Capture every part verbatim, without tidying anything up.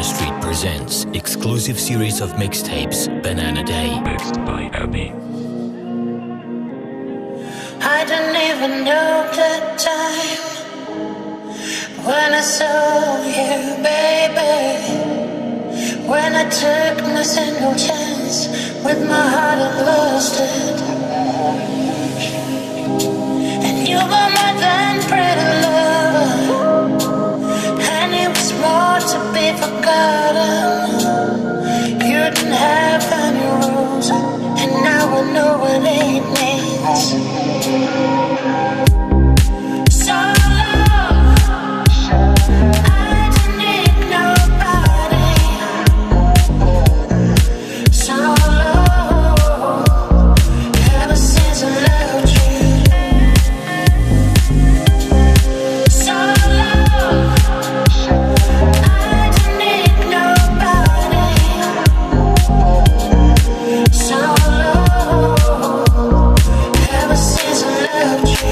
Banana Street presents exclusive series of mixtapes, Banana Day. Mixed by Abby. I didn't even know the time when I saw you, baby. When I took my single chance with my heart and lost it. And you were more than pretty lover, and it was more to be forgotten. You didn't have any rules, and now I know what it means. So long, I don't need nobody. So long, ever since I loved you. So long, I don't need nobody. So long, ever since I loved you.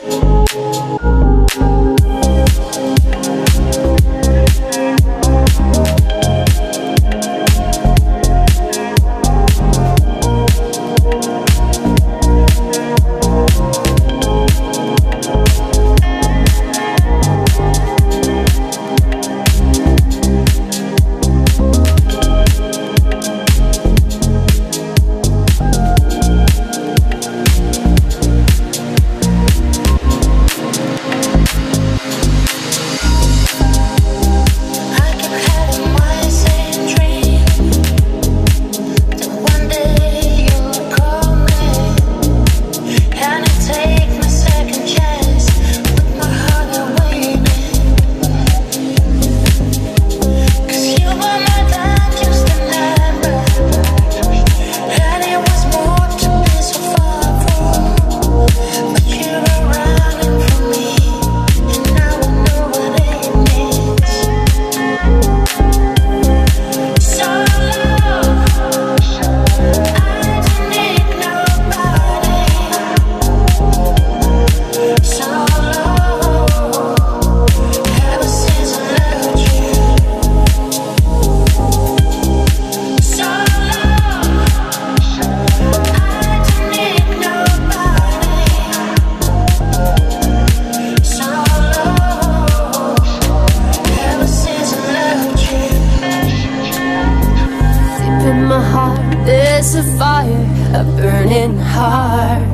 There's a fire, a burning heart.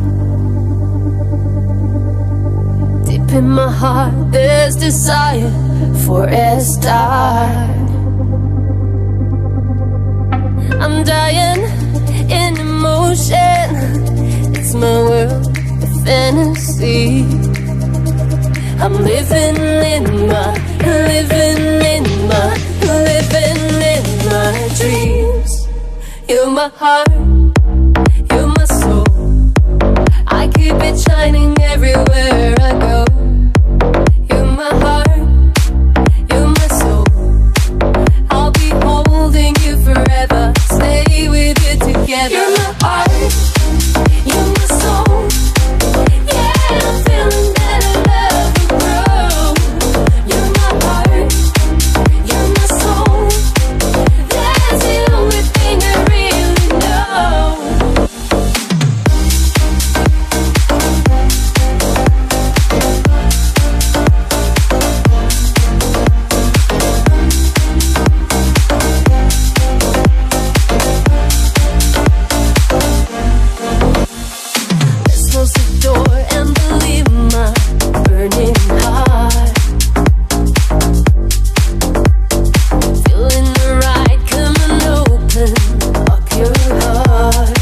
Deep in my heart, there's desire for a start. I'm dying in emotion. It's my world, a fantasy. I'm living in my, living in my, living in my dreams. You're my heart, you're my soul. I keep it shining everywhere I go. You're my heart, you're my soul. I'll be holding you forever, stay with you together. You're my heart, you're my soul. Yeah, I'm feeling that I love will grow. You're my heart, you're my soul. That's the only thing I really know. Let's close the door and believe my burning heart. Feeling the right, come and open up your heart.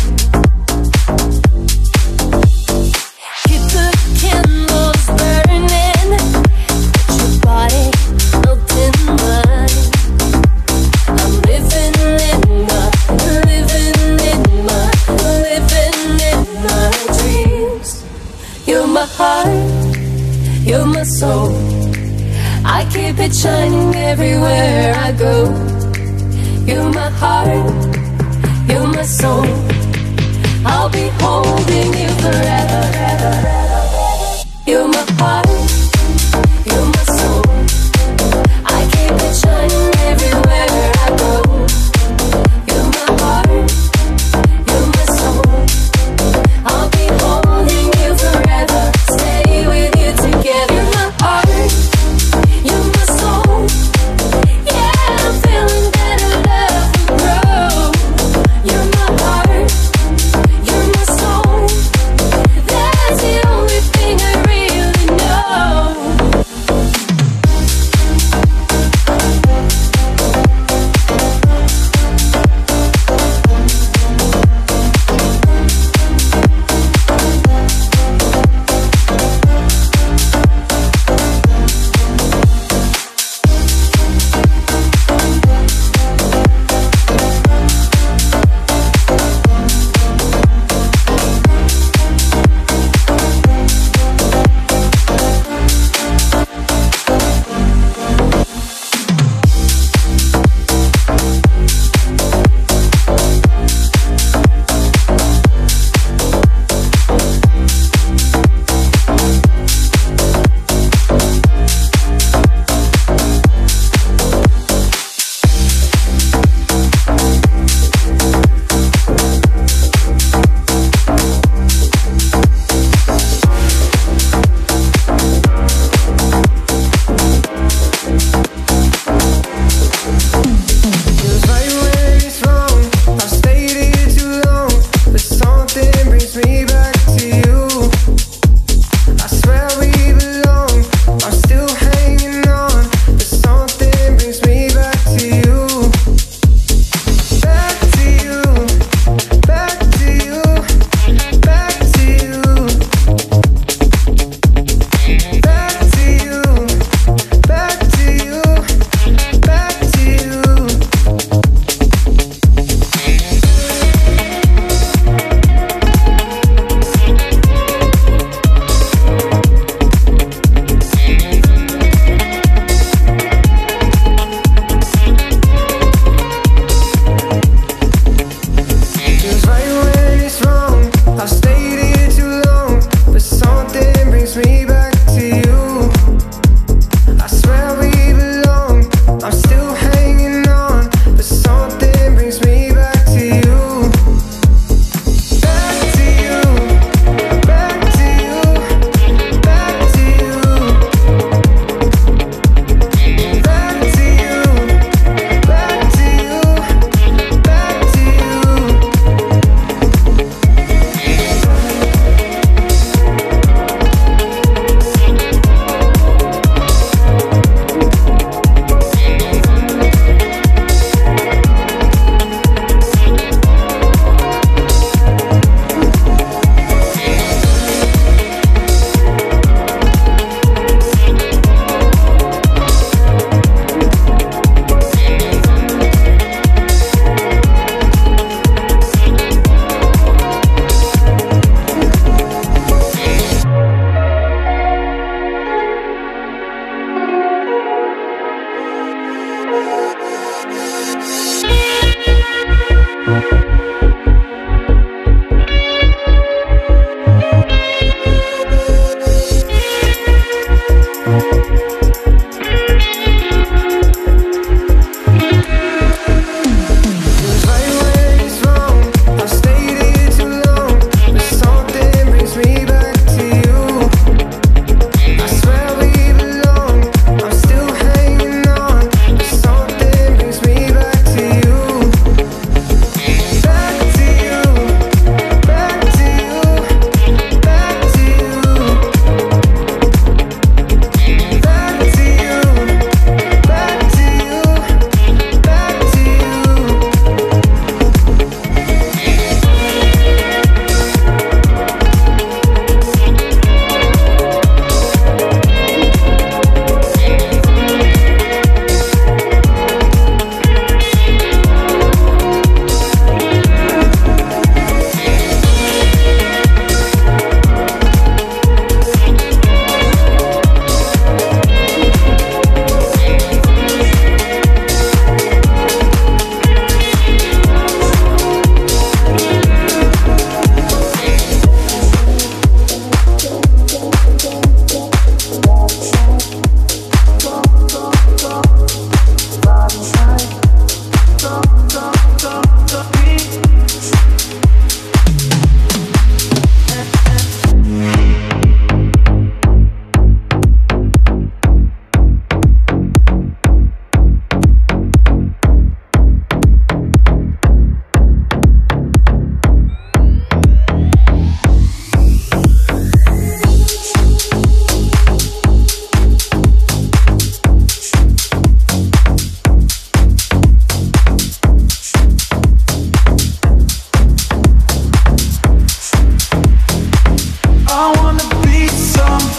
Keep the candles burning, let your body melt in mine. I'm living in my, living in my, living in my dreams. You're my heart, you're my soul. I keep it shining everywhere I go. You're my heart, you're my soul. I'll be holding you forever. You're my heart, you're my soul. I keep it shining everywhere.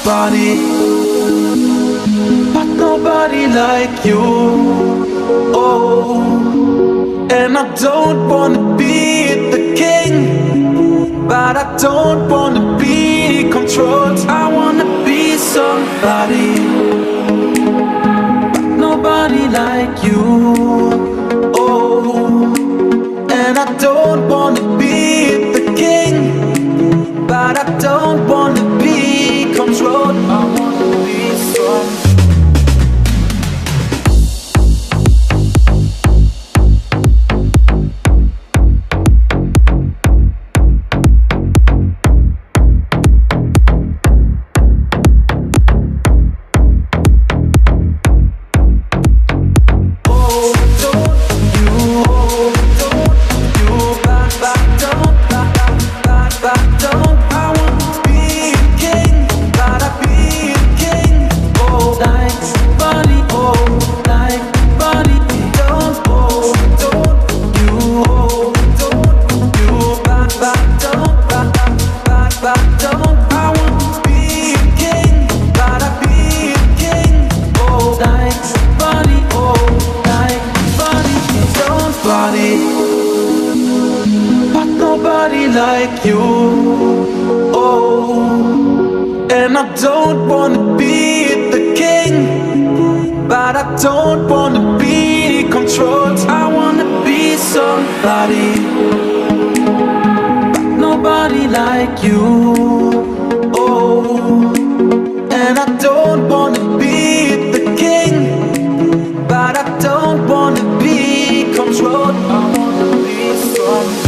somebody, but nobody like you. Oh, and I don't wanna be the king, but I don't wanna be controlled. I wanna be somebody, but nobody like you. Oh, and I don't wanna be the king, but I don't wanna be controlled. I wanna be somebody. Like you, oh, and I don't wanna be the king, but I don't wanna be controlled. I wanna be somebody, but nobody like you, oh, and I don't wanna be the king, but I don't wanna be controlled. I wanna be somebody.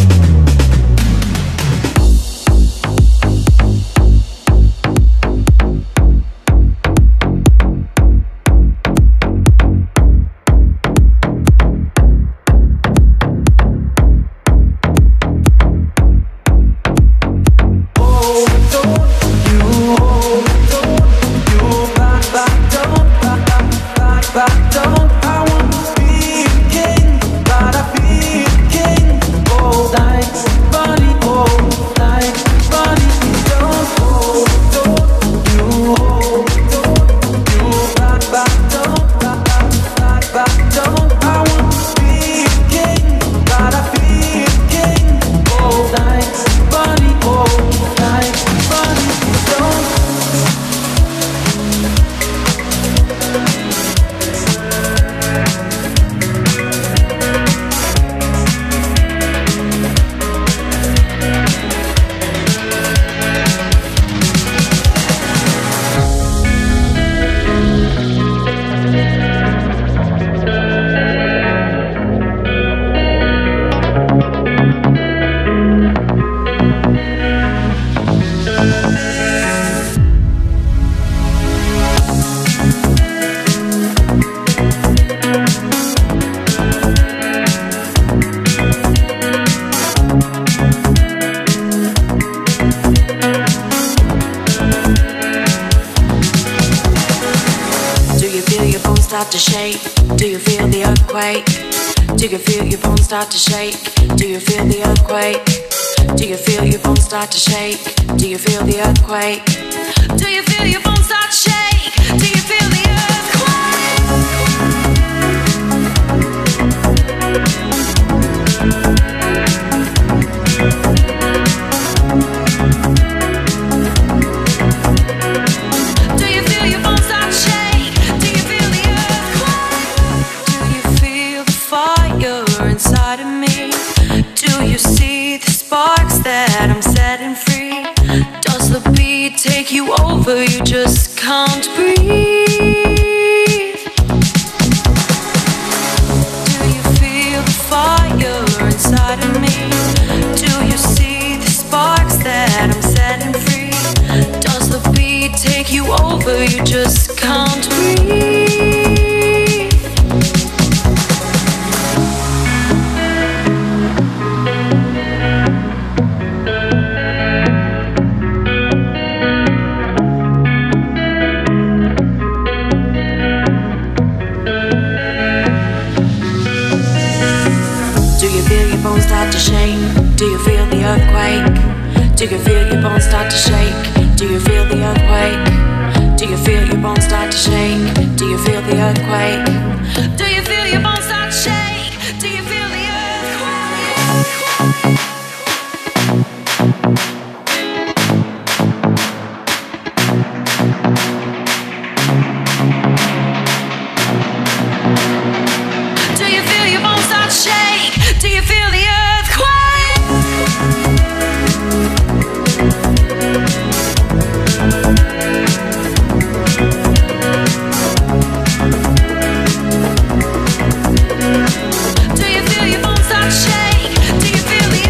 Start to shake? Do you feel the earthquake? Do you feel your bones start to shake? Do you feel the earthquake? Do you feel your bones start to shake? Do you feel the earthquake? Do you feel your bones start to shake? Do you feel the inside of me? Do you see the sparks that I'm setting free? Does the beat take you over? You just can't breathe. Do you feel the fire inside of me? Do you see the sparks that I'm setting free? Does the beat take you over? You just can't breathe. Bones start to shake? Do you feel the earthquake? Do you feel your bones start to shake? Do you feel the earthquake? to shake? Do you feel the earthquake? Do you feel your bones start to shake? Do you feel the earthquake? Do you feel your bones start to shake? Do you feel the earthquake? Do you feel your bones start to shake? Do you feel the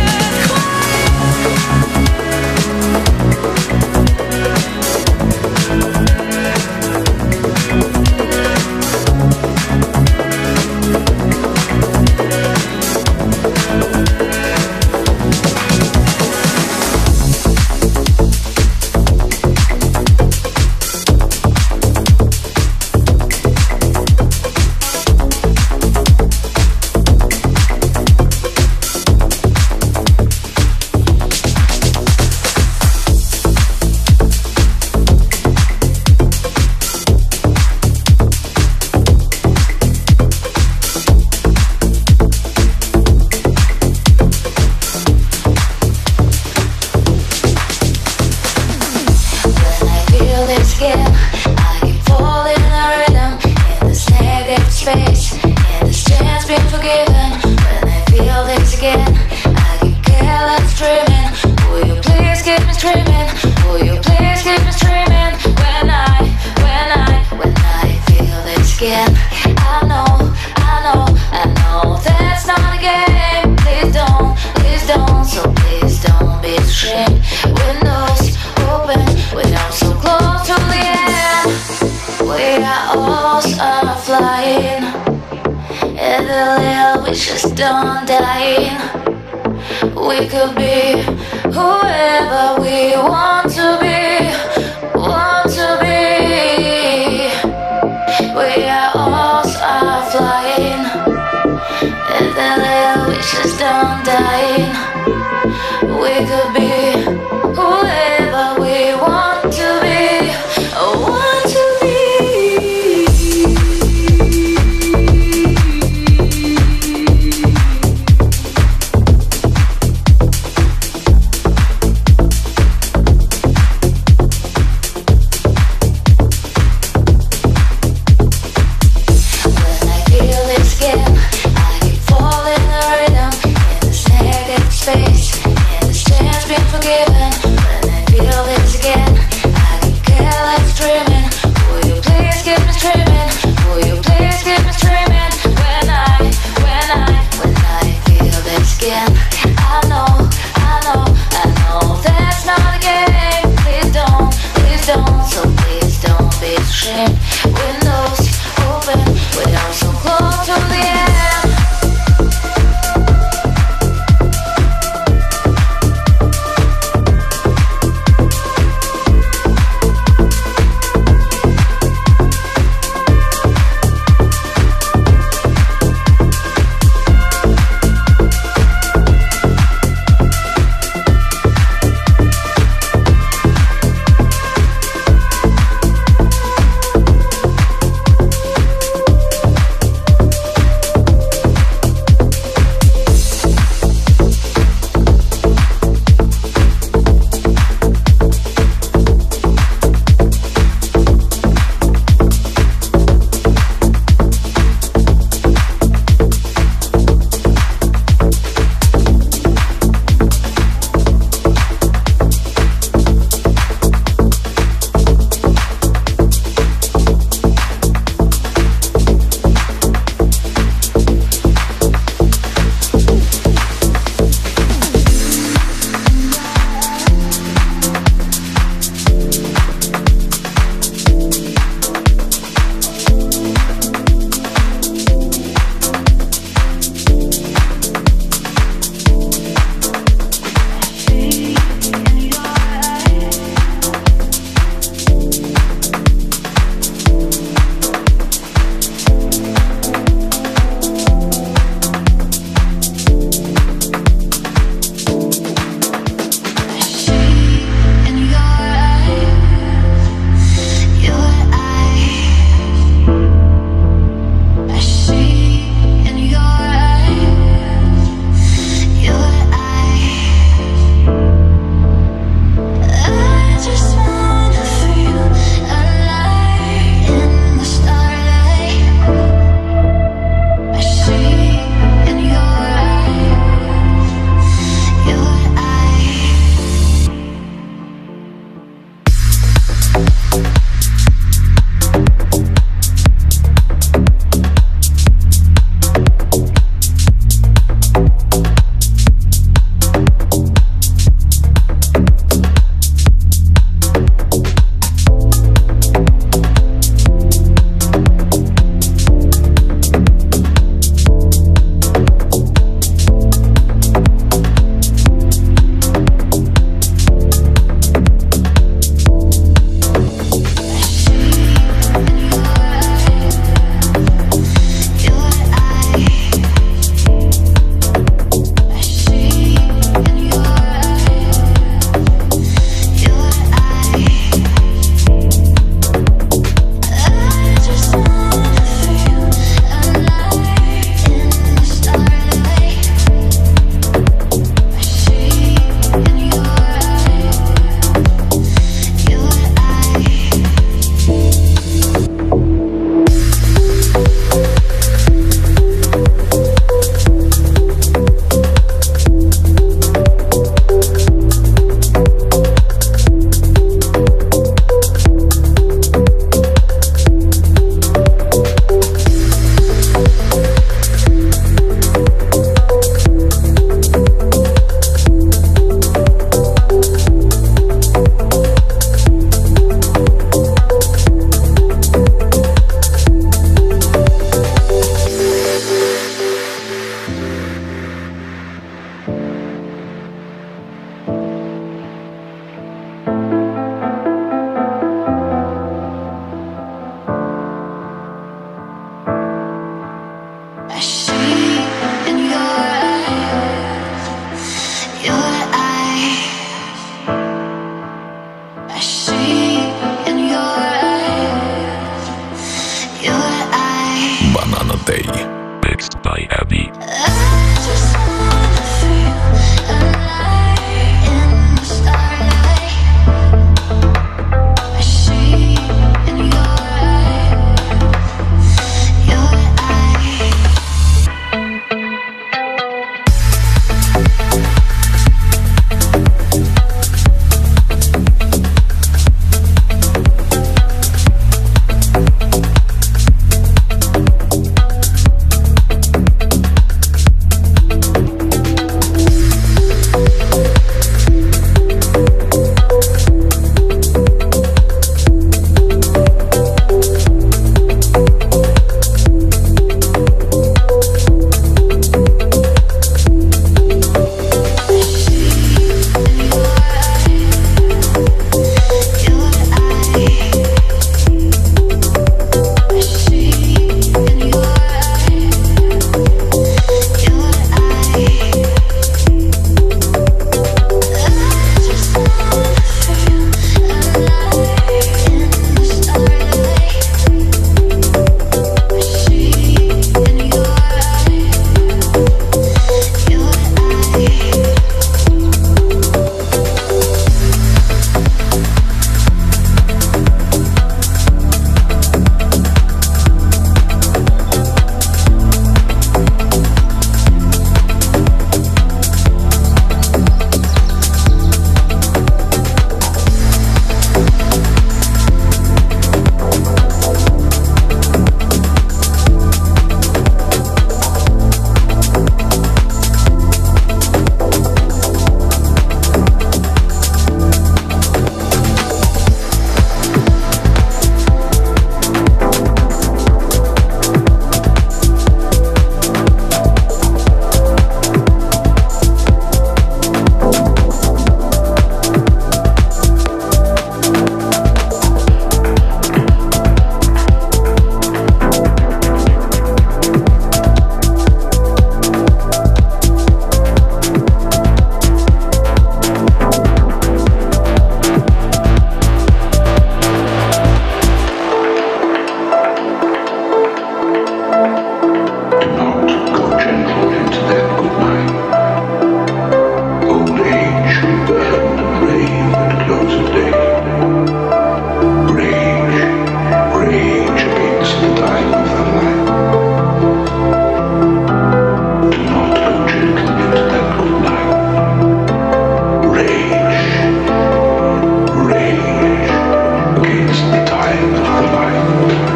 is the time of the light.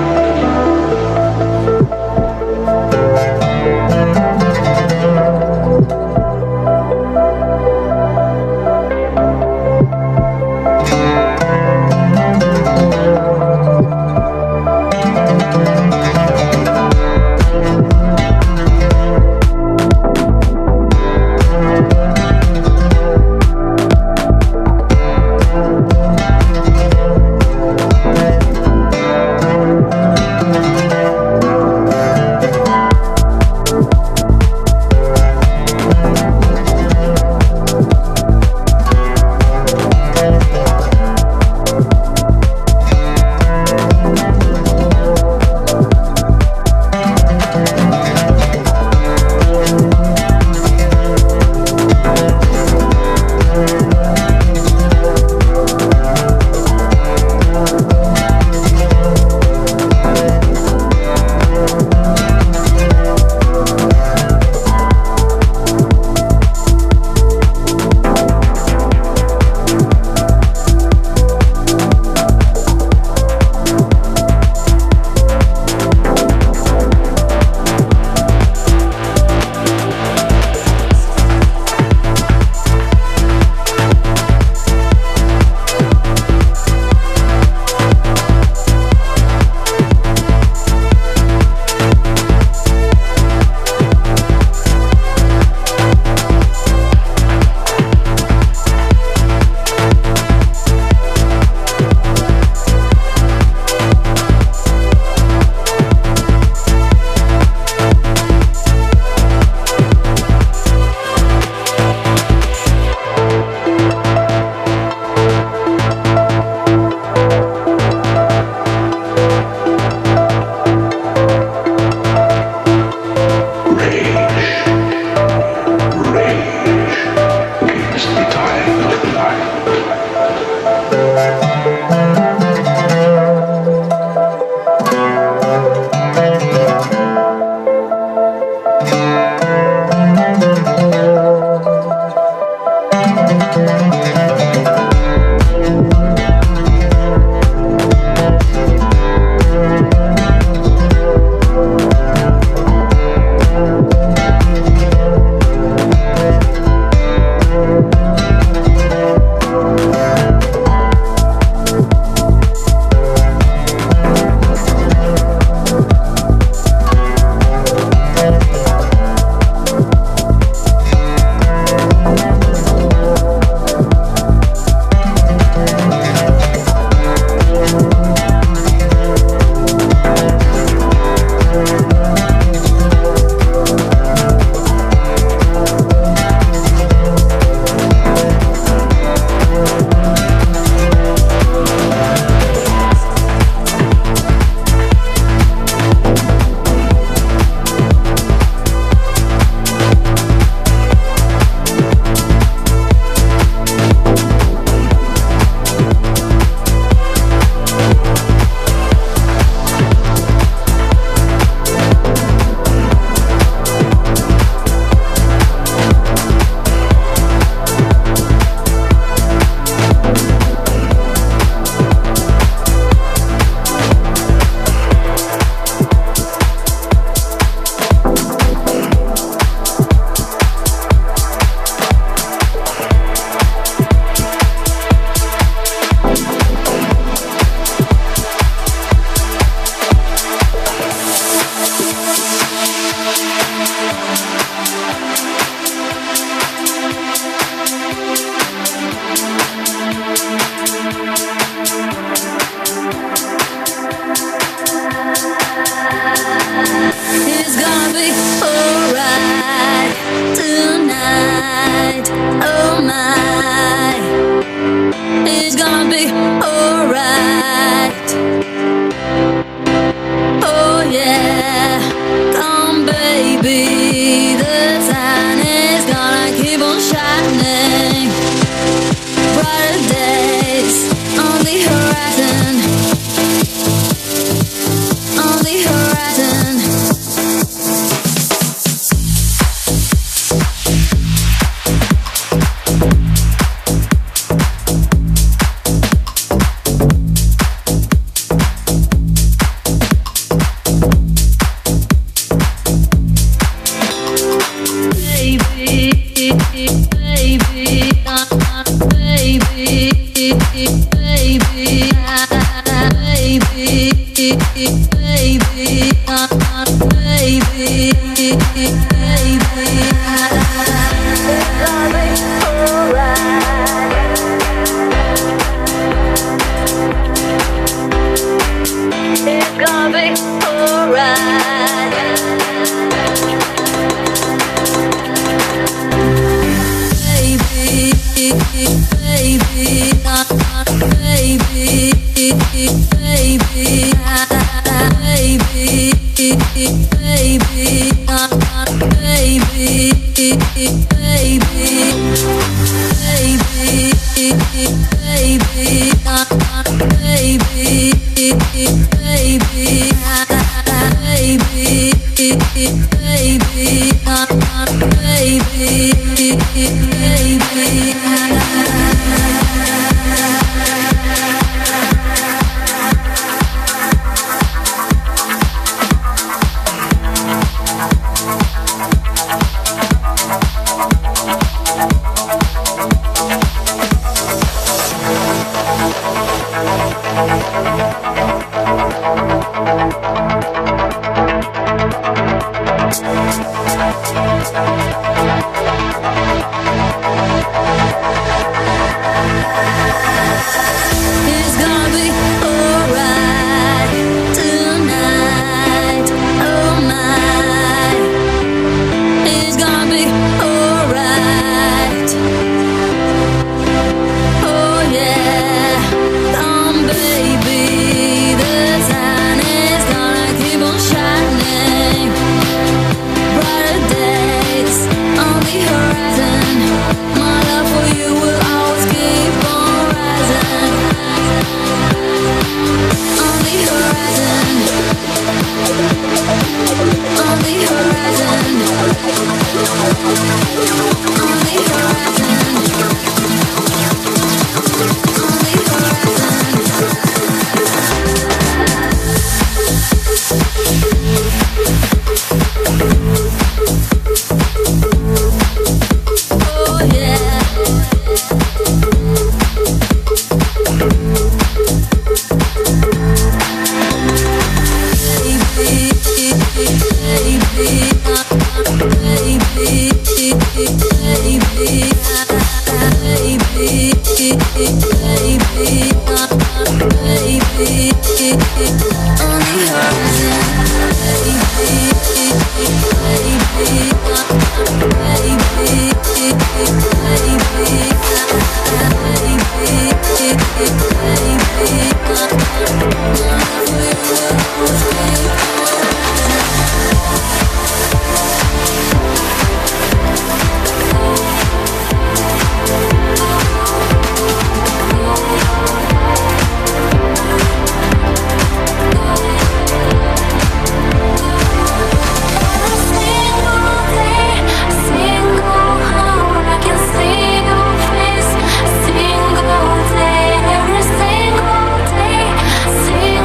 See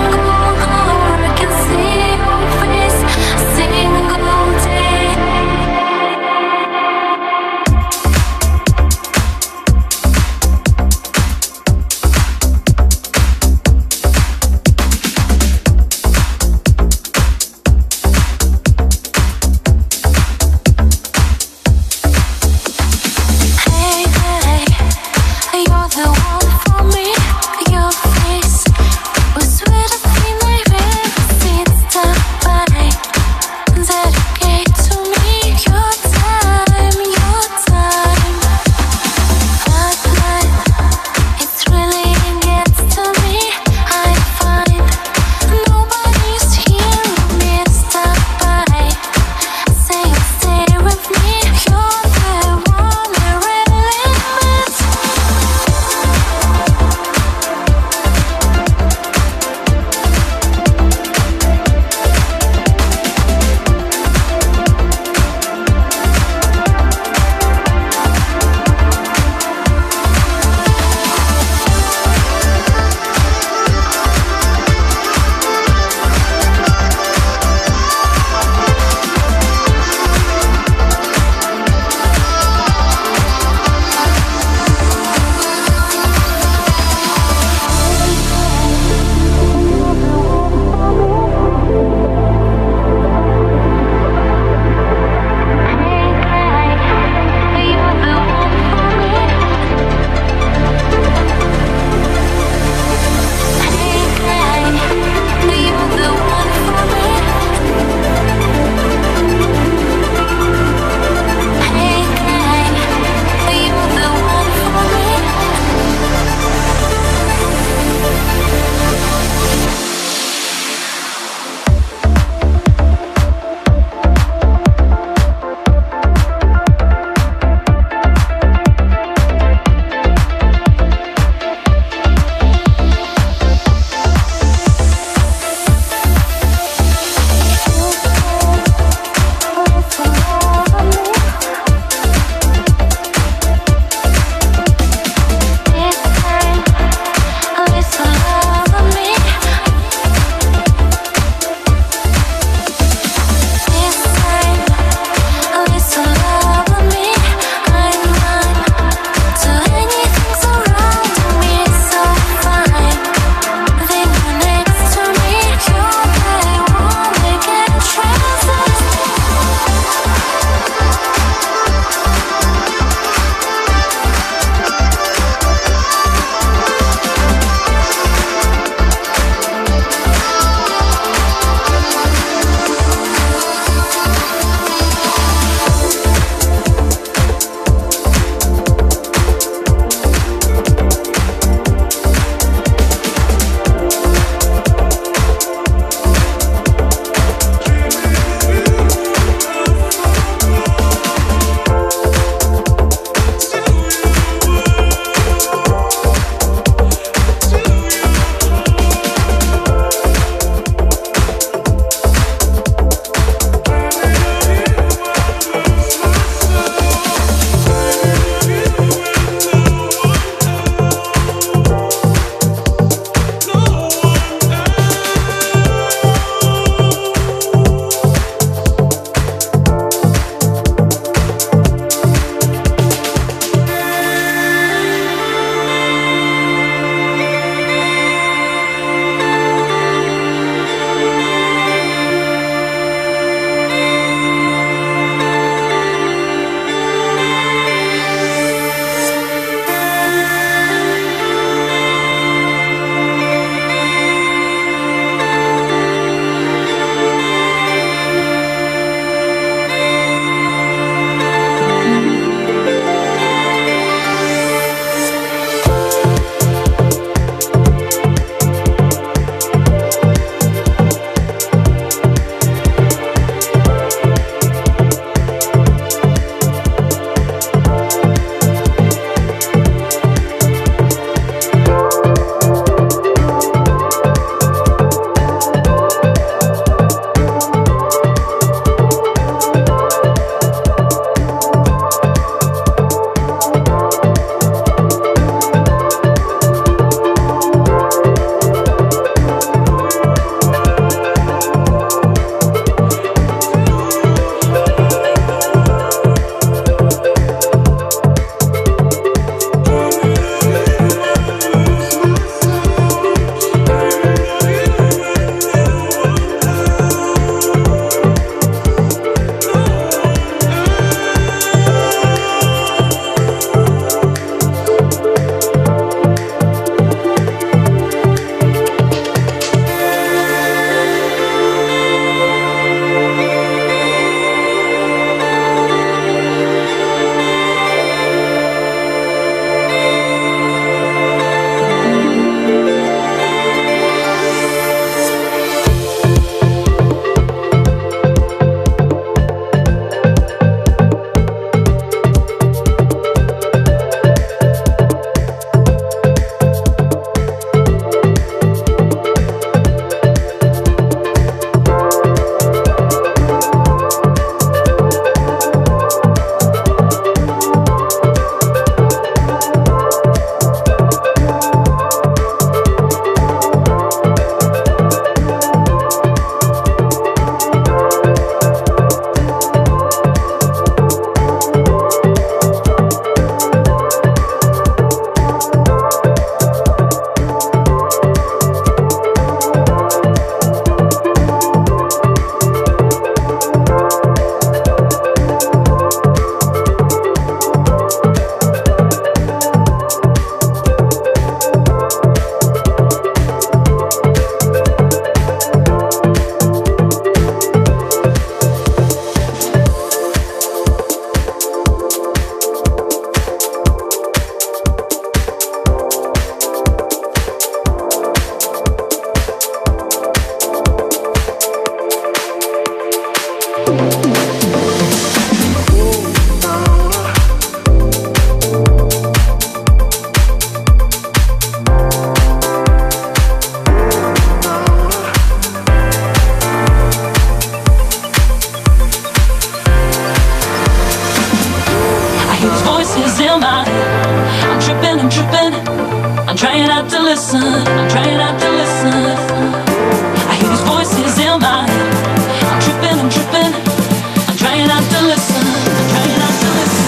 listen. I'm trying not to listen. I hear these voices in my head. I'm tripping, I'm tripping. I'm trying not to listen. I'm trying not to listen.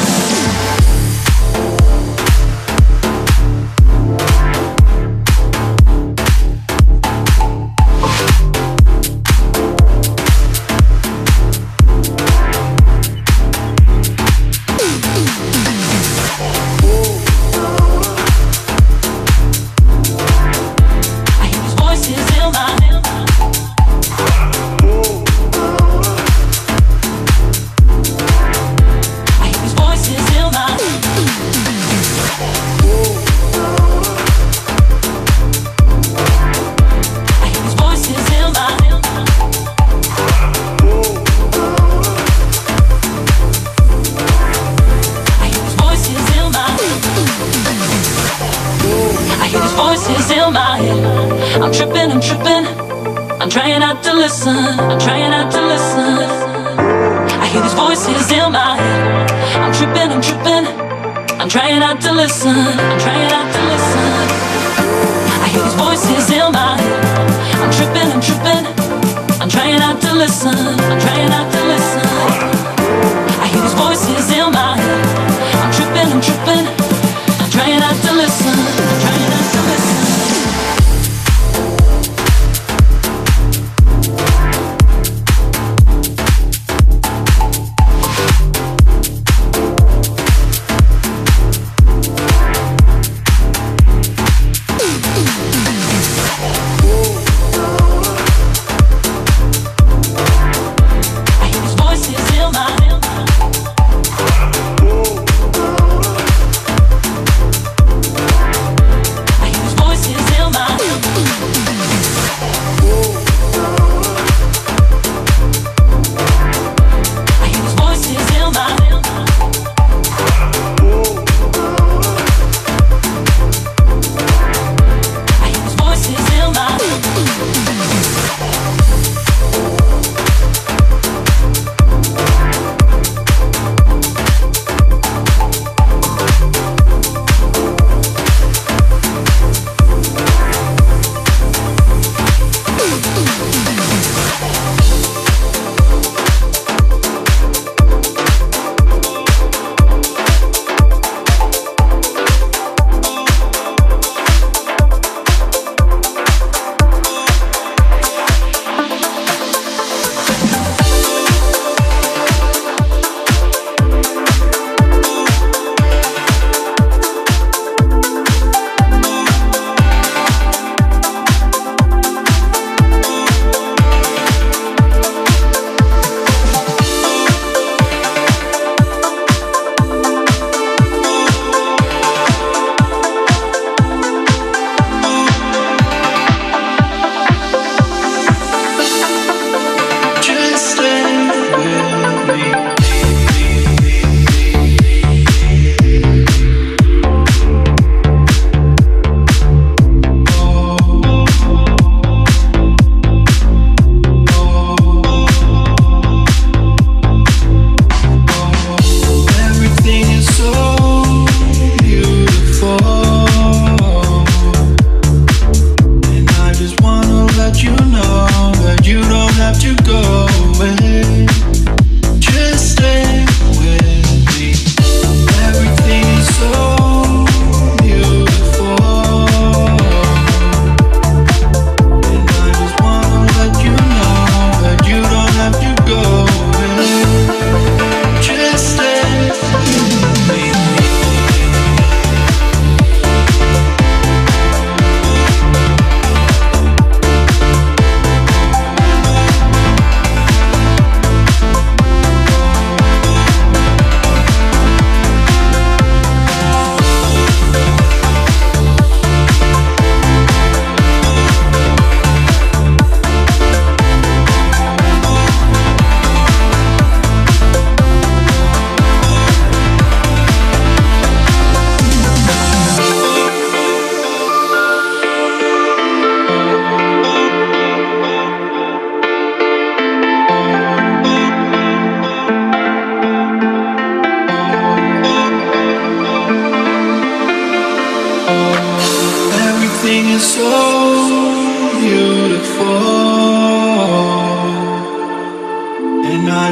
I'm trying not to listen. I'm trying not to listen. I hear these voices in my head. I'm tripping, I'm tripping. I'm trying not to listen. I'm trying not to listen. I hear these voices in my head. I'm tripping, I'm tripping. I'm trying not to listen. I'm trying not to listen. I hear these voices in my head. I'm tripping, I'm tripping. I'm trying not to listen. I'm trying not to listen.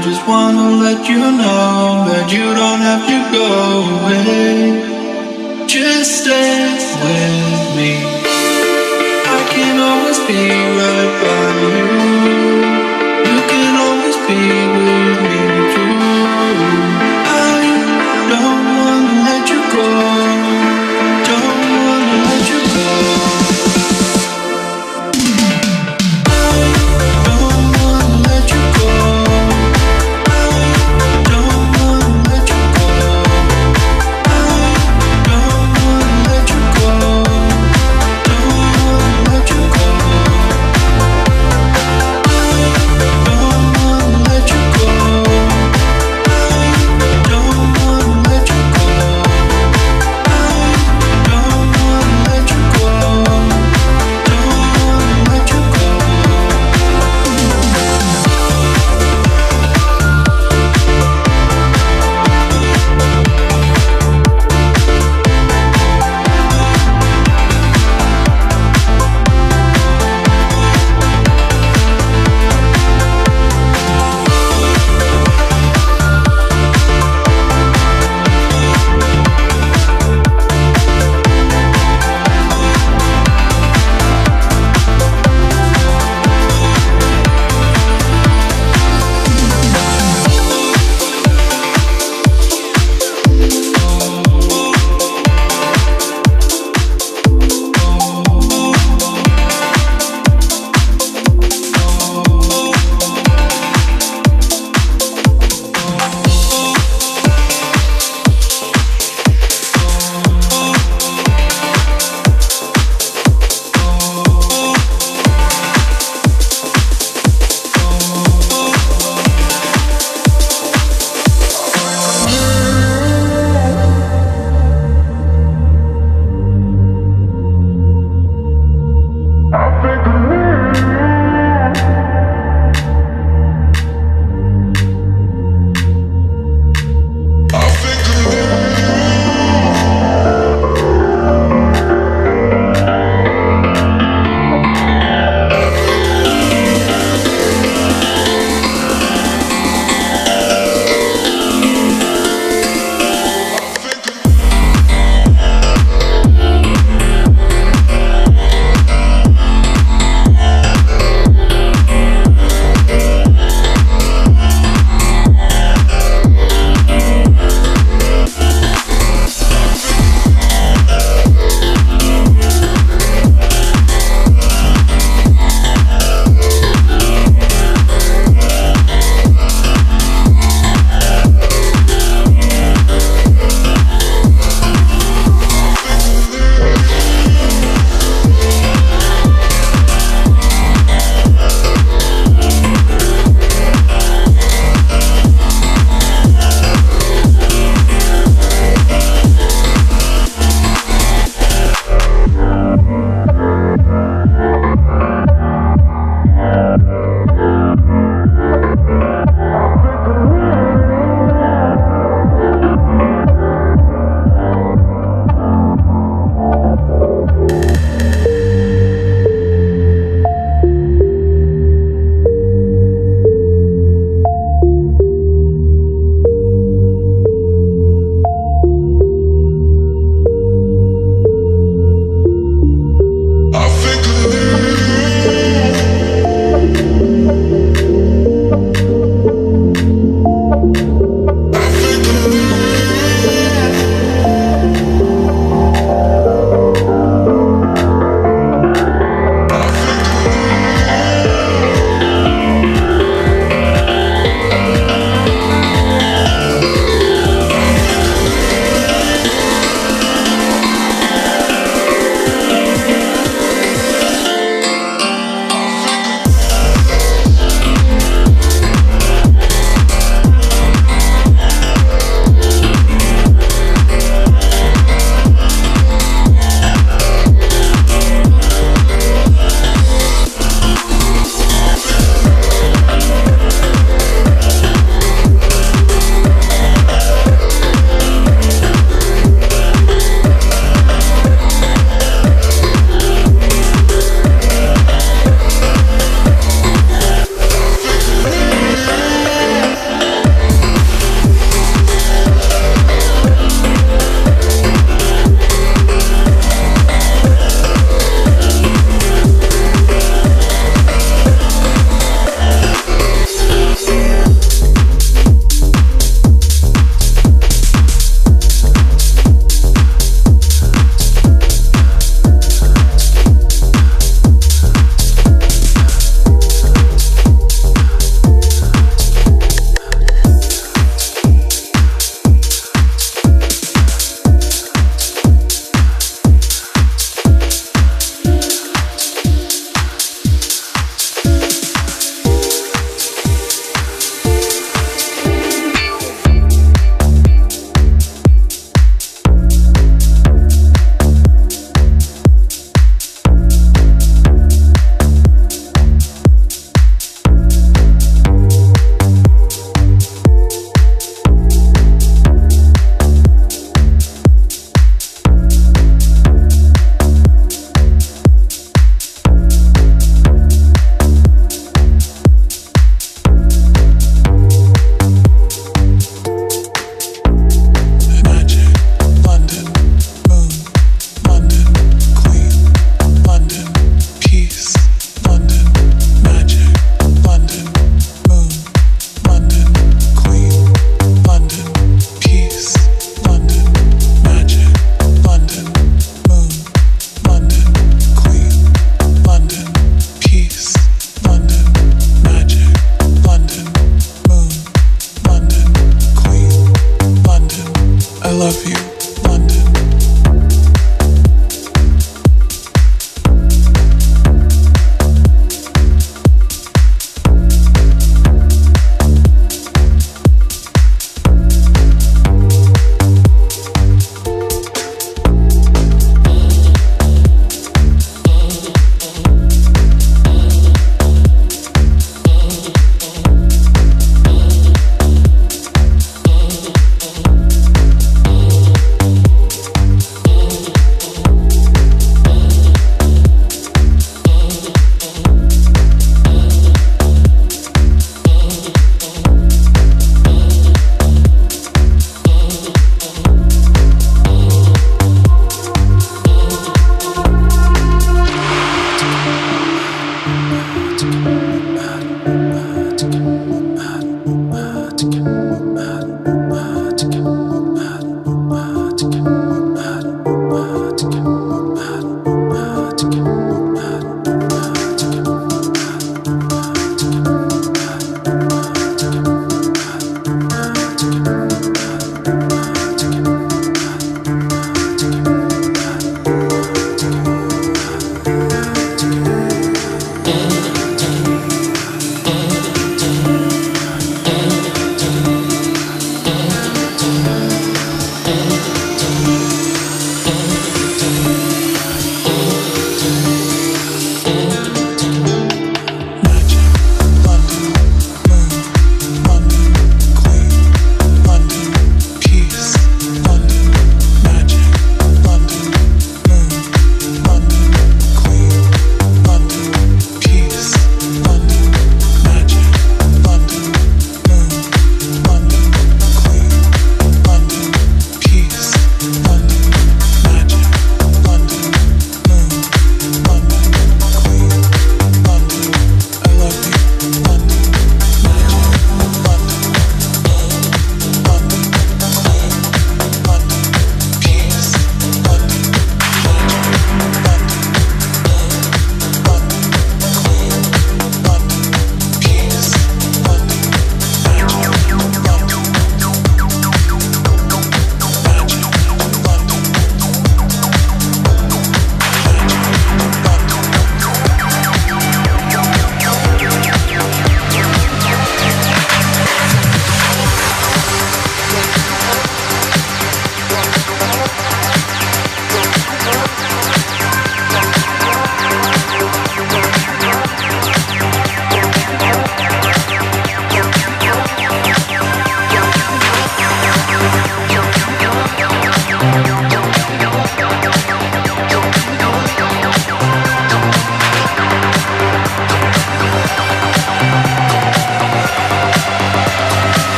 just wanna let you know that you don't have to go away. Just stay with me. I can always be right by you. You can always be with me too. I don't wanna let you go. Don't wanna let you go.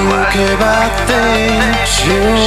think about things you